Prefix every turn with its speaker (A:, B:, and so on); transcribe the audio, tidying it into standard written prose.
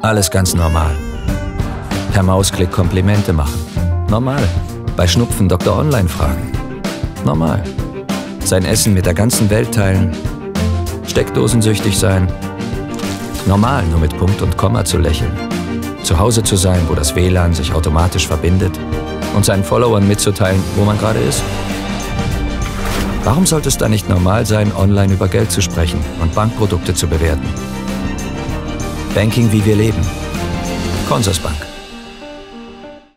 A: Alles ganz normal. Per Mausklick Komplimente machen. Normal. Bei Schnupfen Dr. Online fragen. Normal. Sein Essen mit der ganzen Welt teilen. Steckdosensüchtig sein. Normal, nur mit Punkt und Komma zu lächeln. Zu Hause zu sein, wo das WLAN sich automatisch verbindet. Und seinen Followern mitzuteilen, wo man gerade ist. Warum sollte es da nicht normal sein, online über Geld zu sprechen und Bankprodukte zu bewerten? Banking, wie wir leben. Consorsbank.